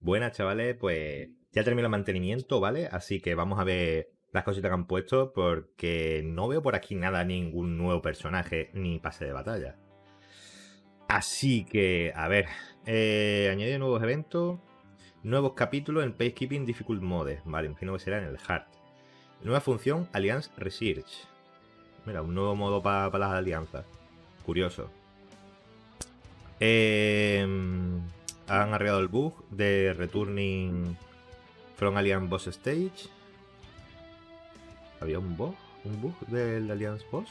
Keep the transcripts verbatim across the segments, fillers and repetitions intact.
Buenas, chavales, pues ya terminó el mantenimiento, ¿vale? Así que vamos a ver las cositas que han puesto porque no veo por aquí nada, ningún nuevo personaje ni pase de batalla. Así que, a ver, eh, añadir nuevos eventos, nuevos capítulos en Peacekeeping Difficult Mode, vale, imagino que será en el Hard. Nueva función, Alliance Research. Mira, un nuevo modo para pa las alianzas. Curioso. Eh, han arreglado el bug de Returning From Alliance Boss Stage. ¿Había un bug? ¿Un bug del Alliance Boss?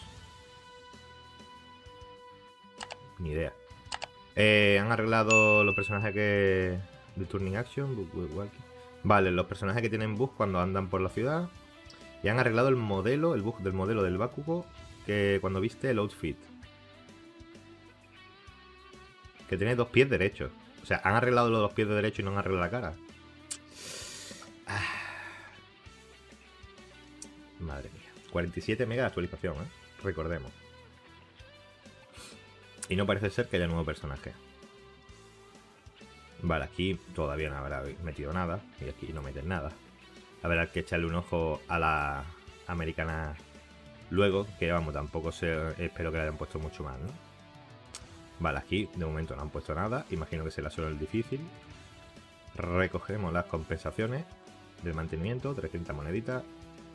Ni idea. Eh, han arreglado los personajes que... de Turning Action. Bug, bug, walking. Vale, los personajes que tienen bug cuando andan por la ciudad. Y han arreglado el modelo, el bug del modelo del Bakugo, que cuando viste el outfit. Que tiene dos pies derechos. O sea, han arreglado los dos pies de derecho y no han arreglado la cara. Ah. Madre mía. cuarenta y siete megas de actualización, ¿eh? Recordemos. Y no parece ser que haya nuevo personaje. Vale, aquí todavía no habrá metido nada. Y aquí no meten nada. Habrá que echarle un ojo a la americana luego. Que vamos, tampoco sé, espero que le hayan puesto mucho más, ¿no? Vale, aquí de momento no han puesto nada. Imagino que será solo el difícil. Recogemos las compensaciones del mantenimiento. trescientas moneditas.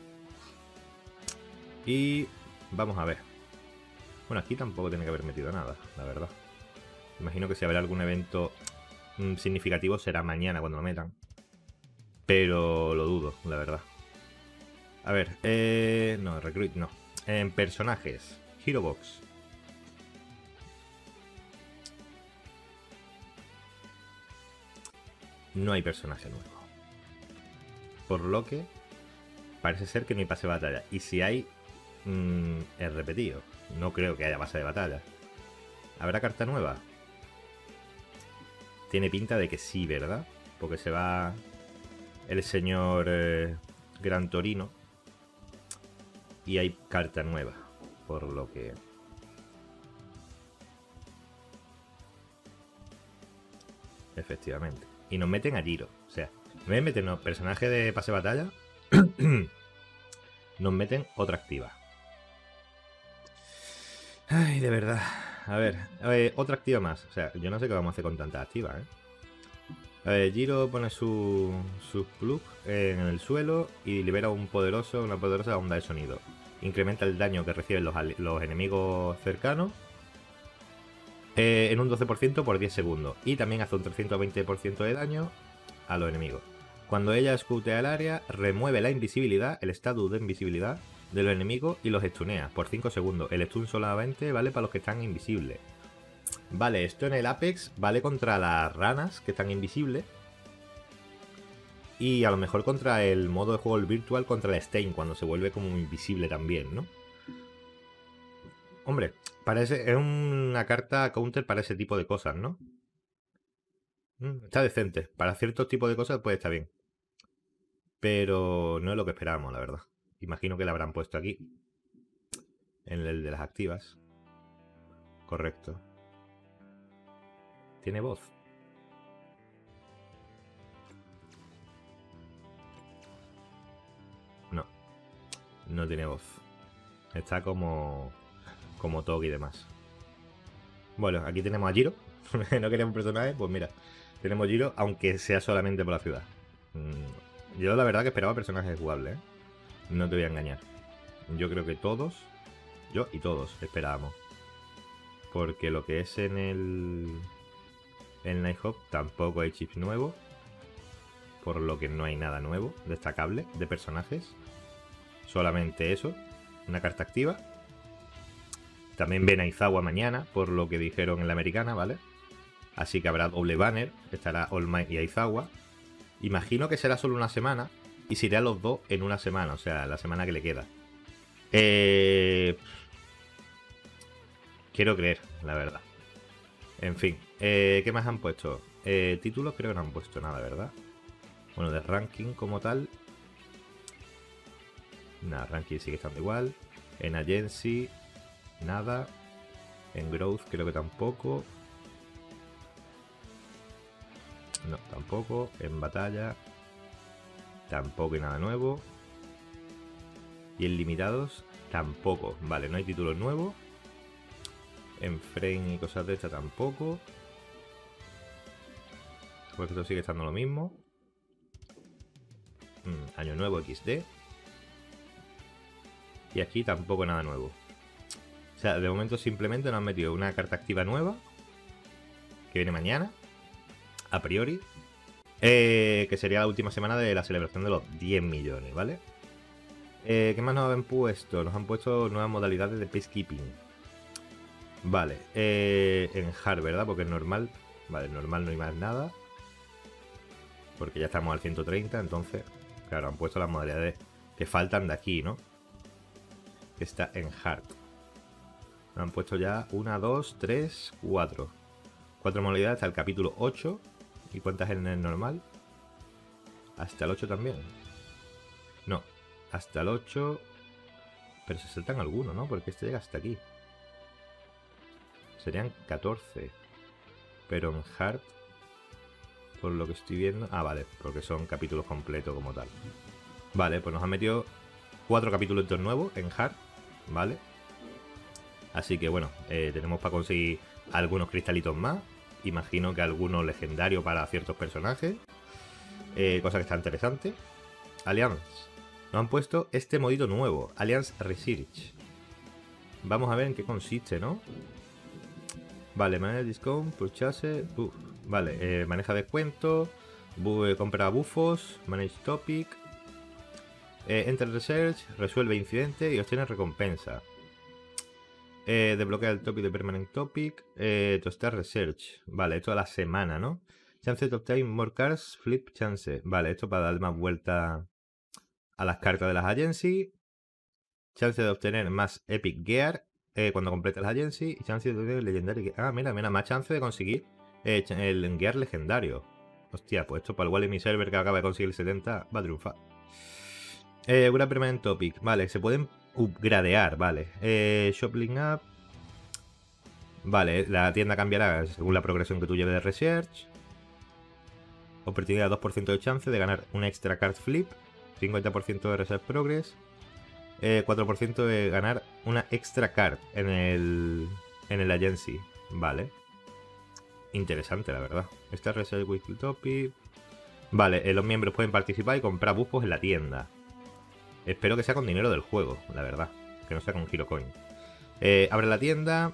Y vamos a ver. Bueno, aquí tampoco tiene que haber metido nada, la verdad. Imagino que si habrá algún evento mmm, significativo será mañana cuando lo metan. Pero lo dudo, la verdad. A ver, eh, no, Recruit no. En personajes, Hero Box. No hay personaje nuevo. Por lo que parece ser que no hay pase de batalla. Y si hay, mmm, es repetido. No creo que haya pase de batalla. ¿Habrá carta nueva? Tiene pinta de que sí, ¿verdad? Porque se va el señor eh, Gran Torino. Y hay carta nueva. Por lo que... Efectivamente. Y nos meten a Giro. O sea, en vez de meternos personaje de pase de batalla, nos meten otra activa. Ay, de verdad. A ver, a ver, otra activa más. O sea, yo no sé qué vamos a hacer con tantas activas, ¿eh? A ver, Giro pone su, su plug en el suelo y libera un poderoso, una poderosa onda de sonido. Incrementa el daño que reciben los, los enemigos cercanos eh, en un doce por ciento por diez segundos. Y también hace un trescientos veinte por ciento de daño a los enemigos. Cuando ella escutea el área, remueve la invisibilidad, el estatus de invisibilidad de los enemigos y los stunea por cinco segundos. El stun solamente vale para los que están invisibles. Vale, esto en el Apex vale contra las ranas que están invisibles. Y a lo mejor contra el modo de juego virtual, contra el Stain, cuando se vuelve como invisible también, ¿no? Hombre, parece, es una carta counter para ese tipo de cosas, ¿no? Mm, está decente. Para ciertos tipos de cosas puede estar bien. Pero no es lo que esperábamos, la verdad. Imagino que la habrán puesto aquí. En el de las activas. Correcto. ¿Tiene voz? No. No tiene voz. Está como... Como Togi y demás. Bueno, aquí tenemos a Giro. No queremos personajes, pues mira. Tenemos Giro, aunque sea solamente por la ciudad. Mm, yo la verdad que esperaba personajes jugables, ¿eh? No te voy a engañar. Yo creo que todos, yo y todos esperábamos. Porque lo que es en el... En Nighthawk tampoco hay chips nuevos. Por lo que no hay nada nuevo destacable de personajes. Solamente eso. Una carta activa. También ven a Izawa mañana, por lo que dijeron en la americana, ¿vale? Así que habrá doble banner. Estará All Might y Aizawa. Imagino que será solo una semana. Y se irá a los dos en una semana. O sea, la semana que le queda. Eh... Quiero creer, la verdad. En fin. Eh, ¿Qué más han puesto? Eh, títulos creo que no han puesto nada, ¿verdad? Bueno, de ranking como tal. Nada, ranking sigue estando igual. En agency, nada. En growth creo que tampoco. No, No, tampoco. En batalla. Tampoco hay nada nuevo. Y en limitados, tampoco. Vale, no hay títulos nuevos. En frame y cosas de esta tampoco. Pues esto sigue estando lo mismo. Mm, año nuevo equis de. Y aquí tampoco nada nuevo. O sea, de momento simplemente nos han metido una carta activa nueva. Que viene mañana. A priori. Eh, que sería la última semana de la celebración de los diez millones, ¿vale? Eh, ¿Qué más nos han puesto? Nos han puesto nuevas modalidades de peacekeeping. Vale. Eh, en hard, ¿verdad? Porque es normal. Vale, normal no hay más nada. Porque ya estamos al ciento treinta, entonces... Claro, han puesto las modalidades que faltan de aquí, ¿no? Que está en hard. Nos han puesto ya una, dos, tres, cuatro. Cuatro modalidades hasta el capítulo ocho. ¿Y cuántas en el normal? Hasta el ocho también. No, hasta el ocho. Pero se saltan algunos, ¿no? Porque este llega hasta aquí. Serían catorce. Pero en hard, por lo que estoy viendo... Ah, vale, porque son capítulos completos como tal. Vale, pues nos han metido cuatro capítulos nuevos en hard, ¿vale? Así que bueno, eh, tenemos para conseguir algunos cristalitos más. Imagino que algunos legendarios para ciertos personajes. Eh, cosa que está interesante. Alliance. Nos han puesto este modito nuevo, Alliance Research. Vamos a ver en qué consiste, ¿no? Vale, maneja discount, purchase. Uf, vale, eh, maneja descuento. Bu eh, compra bufos. Manage topic. Eh, enter research. Resuelve incidente y obtiene recompensa. Eh, desbloquea el topic de permanent topic. Eh, tostar research. Vale, esto a la semana, ¿no? Chance to obtain more cards. Flip chance. Vale, esto para darle más vuelta a las cartas de las agency. Chance de obtener más epic gear eh, cuando complete las agency. Y chance de obtener legendary. Ah, mira, mira, más chance de conseguir eh, el gear legendario. Hostia, pues esto para el Wall mi server que acaba de conseguir el setenta va a triunfar. Eh, una permanent topic. Vale, se pueden upgradear, vale. Eh, Shopping up. Vale, la tienda cambiará según la progresión que tú lleves de research. Oportunidad dos por ciento de chance de ganar un extra card flip. cincuenta por ciento de research progress. Eh, cuatro por ciento de ganar una extra card en el en el agency. Vale. Interesante, la verdad. Esta research weekly topic. Vale, eh, los miembros pueden participar y comprar buffos en la tienda. Espero que sea con dinero del juego, la verdad. Que no sea con Hero Coin. Eh, abre la tienda.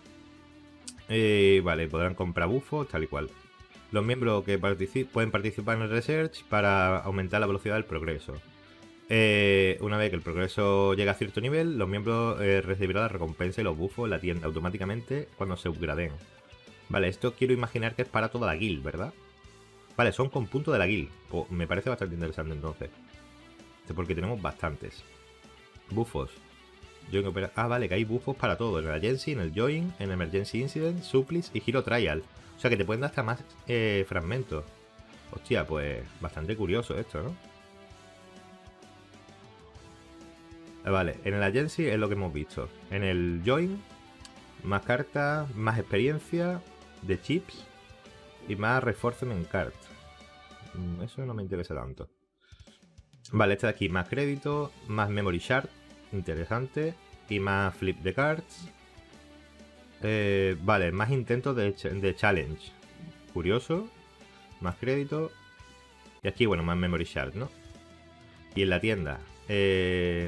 Eh, vale, podrán comprar buffos, tal y cual. Los miembros que particip pueden participar en el research para aumentar la velocidad del progreso. Eh, una vez que el progreso llega a cierto nivel, los miembros eh, recibirán la recompensa y los buffos en la tienda automáticamente cuando se upgradeen. Vale, esto quiero imaginar que es para toda la guild, ¿verdad? Vale, son con punto de la guild. Oh, me parece bastante interesante entonces. Porque tenemos bastantes. Buffos. Ah, vale, que hay buffos para todo. En el Agency, en el Join, en Emergency Incident, Supplies y Hero Trial. O sea que te pueden dar hasta más eh, fragmentos. Hostia, pues bastante curioso esto, ¿no? Vale, en el Agency es lo que hemos visto. En el Join, más cartas, más experiencia de chips y más Reinforcement Card. Eso no me interesa tanto. Vale, este de aquí, más crédito, más Memory Shard, interesante, y más Flip de Cards. Eh, vale, más intentos de, ch de Challenge, curioso, más crédito. Y aquí, bueno, más Memory Shard, ¿no? Y en la tienda, eh...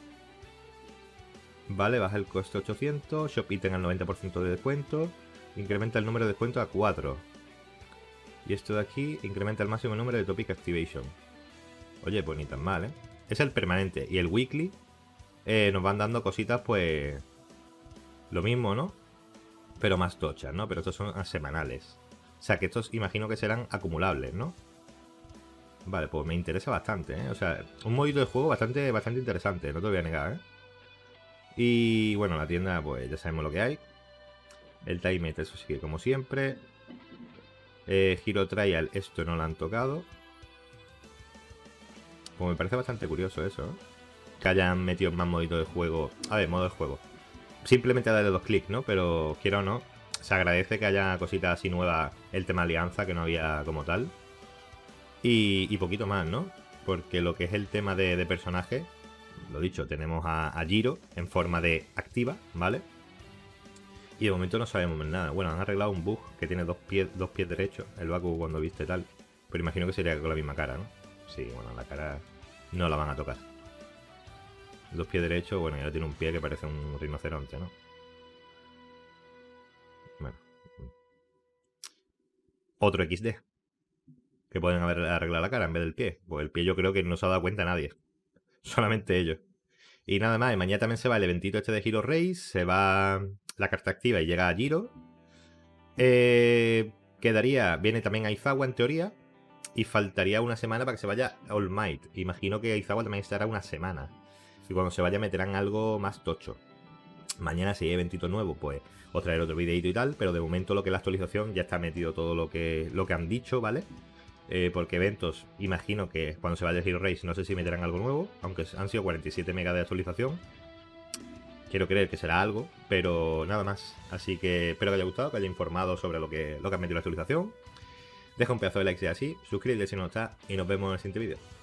vale, baja el coste ochocientos, Shop Item al noventa por ciento de descuento, incrementa el número de descuento a cuatro. Y esto de aquí, incrementa el máximo número de Topic Activation. Oye, pues ni tan mal, ¿eh? Es el permanente. Y el weekly eh, nos van dando cositas, pues... lo mismo, ¿no? Pero más tochas, ¿no? Pero estos son semanales. O sea, que estos imagino que serán acumulables, ¿no? Vale, pues me interesa bastante, ¿eh? O sea, un modito de juego bastante, bastante interesante, no te voy a negar, ¿eh? Y bueno, la tienda, pues ya sabemos lo que hay. El timet, eso sí que como siempre. Eh, Hero Trial, esto no lo han tocado. Pues me parece bastante curioso eso, ¿no? Que hayan metido más moditos de juego. A ver, modo de juego. Simplemente darle dos clics, ¿no? Pero quiero o no, se agradece que haya cositas así nuevas. El tema alianza, que no había como tal. Y, y poquito más, ¿no? Porque lo que es el tema de, de personaje, lo dicho, tenemos a, a Jiro en forma de activa, ¿vale? Y de momento no sabemos nada. Bueno, han arreglado un bug que tiene dos pies, dos pies derechos, el Baku cuando viste tal. Pero imagino que sería con la misma cara, ¿no? Sí, bueno, la cara no la van a tocar. Dos pies derechos, bueno, y ahora tiene un pie que parece un rinoceronte, ¿no? Bueno. Otro equis de. Que pueden haber arreglado la cara en vez del pie. Pues el pie yo creo que no se ha dado cuenta nadie. Solamente ellos. Y nada más, y mañana también se va el eventito este de Hero Race, se va la carta activa y llega a Jiro. Eh, quedaría, viene también Aizawa en teoría, y faltaría una semana para que se vaya All Might. Imagino que Aizawa también estará una semana. Y cuando se vaya meterán algo más tocho. Mañana si hay eventito nuevo, pues os traeré otro videito y tal, pero de momento lo que es la actualización ya está metido todo lo que, lo que han dicho, ¿vale? Eh, porque eventos, imagino que cuando se vaya el Hero Race no sé si meterán algo nuevo, aunque han sido cuarenta y siete megas de actualización. Quiero creer que será algo, pero nada más. Así que espero que haya gustado, que haya informado sobre lo que, lo que han metido en la actualización. Deja un pedazo de like si es así, suscríbete si no está y nos vemos en el siguiente vídeo.